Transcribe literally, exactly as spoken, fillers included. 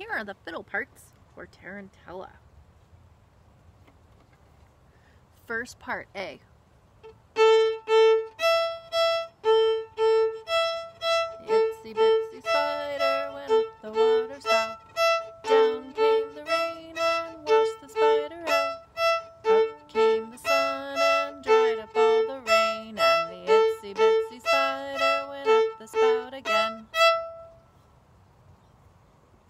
here are the fiddle parts for Tarentella. First part A,